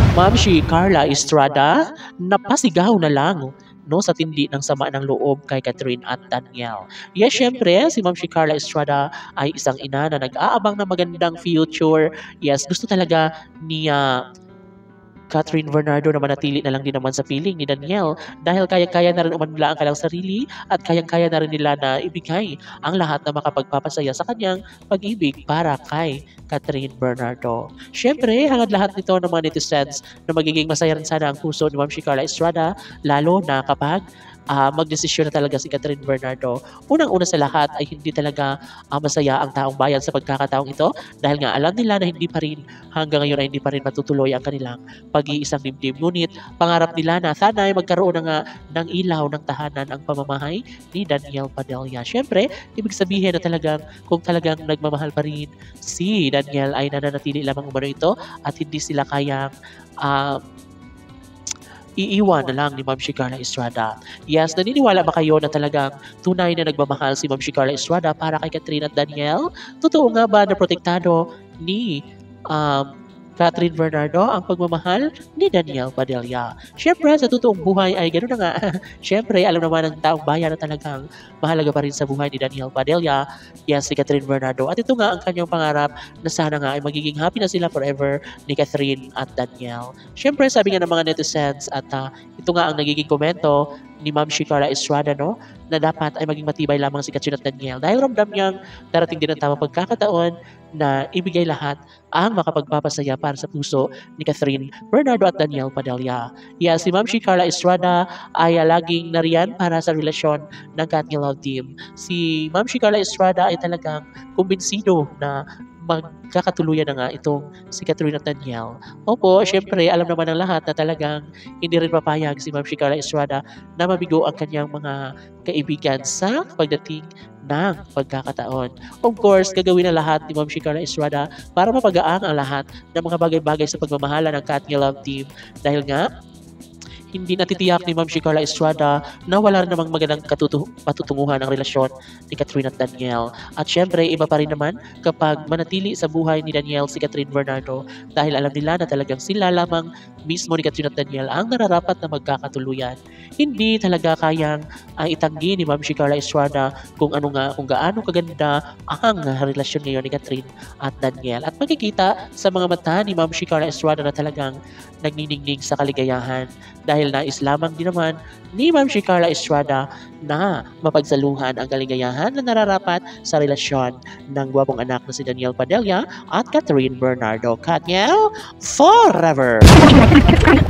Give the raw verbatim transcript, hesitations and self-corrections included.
Ma'am si Carla Estrada, napasigaw na lang no sa tindi ng sama ng loob kay Catherine at Daniel. Yes, syempre, si Ma'am si Carla Estrada ay isang ina na nag-aabang ng magandang future. Yes, gusto talaga niya Catherine Bernardo na manatili na lang din naman sa piling ni Daniel dahil kaya-kaya na rin umanla ang kanilang sarili at kayang-kaya na rin nila na ibigay ang lahat na makapagpapasaya sa kanyang pag-ibig para kay Catherine Bernardo. Siyempre, hangad lahat nito ng mga netizens na magiging masaya rin sana ang puso ni Ma'am Carla Estrada lalo na kapag uh, magdesisyon na talaga si Catherine Bernardo. Unang-una sa lahat ay hindi talaga uh, masaya ang taong bayan sa pagkakataong ito dahil nga alam nila na hindi pa rin hanggang ngayon ay hindi pa rin matutuloy ang kanilang pag-iisang dibdib. Ngunit pangarap nila na sana ay magkaroon na nga ng ilaw ng tahanan ang pamamahay ni Daniel Padilla. Siyempre, ibig sabihin na talagang kung talagang nagmamahal pa rin si Daniel ay nananatili lamang umano ito at hindi sila kayang uh, iiwan na lang ni Ma'am Carla Estrada. Yes, naniniwala ba kayo na talagang tunay na nagmamahal si Ma'am Carla Estrada para kay Catherine at Daniel? Totoo nga ba na protektado ni um, Catherine Bernardo ang pagmamahal ni Daniel Padilla? Siyempre, sa totoong buhay ay gano'n na nga. Siyempre, alam naman ng taong bayan na talagang mahalaga pa rin sa buhay ni Daniel Padilla. Yes, si Catherine Bernardo. At ito nga ang kanyang pangarap na sana nga ay magiging happy na sila forever ni Catherine at Daniel. Siyempre, sabi nga ng mga netizens at uh, ito nga ang nagiging komento ni Ma'am Carla Estrada, no, na dapat ay maging matibay lamang si Catherine at Daniel dahil ramdam niyang darating din ang tamang pagkakataon na ibigay lahat ang makapagpapasaya para sa puso ni Catherine Bernardo at Daniel Padilla. Yeah, si Ma'am Carla Estrada ay uh, laging nariyan para sa relasyon ng Katniel Love Team. Si Ma'am Carla Estrada ay talagang kumbinsido na magkakatuluyan na nga itong si Catherine at Daniel. Opo, syempre, alam naman ng lahat na talagang hindi rin papayag si Ma'am Carla Estrada na mabigo ang kanyang mga kaibigan sa pagdating ng pagkakataon. Of course, gagawin na lahat ni Ma'am Carla Estrada para mapagaan ang lahat ng mga bagay-bagay sa pagmamahala ng Katniel Love Team dahil nga hindi natitiyak ni Ma'am Carla Estrada na wala rin namang magandang katutu- patutunguhan ang relasyon ni Catherine at Daniel. At syempre, iba pa rin naman kapag manatili sa buhay ni Daniel si Catherine Bernardo dahil alam nila na talagang sila lamang mismo ni Catherine at Daniel ang nararapat na magkakatuluyan. Hindi talaga kayang uh, itanggi ni Ma'am Carla Estrada kung ano nga, kung gaano kaganda ang relasyon ngayon ni Catherine at Daniel. At makikita sa mga mata ni Ma'am Carla Estrada na talagang nagniningning sa kaligayahan dahil nais lamang din naman ni Ma'am Carla Estrada na mapagsaluhan ang kaligayahan na nararapat sa relasyon ng gwapong anak na si Daniel Padilla at Catherine Bernardo. Katniel forever!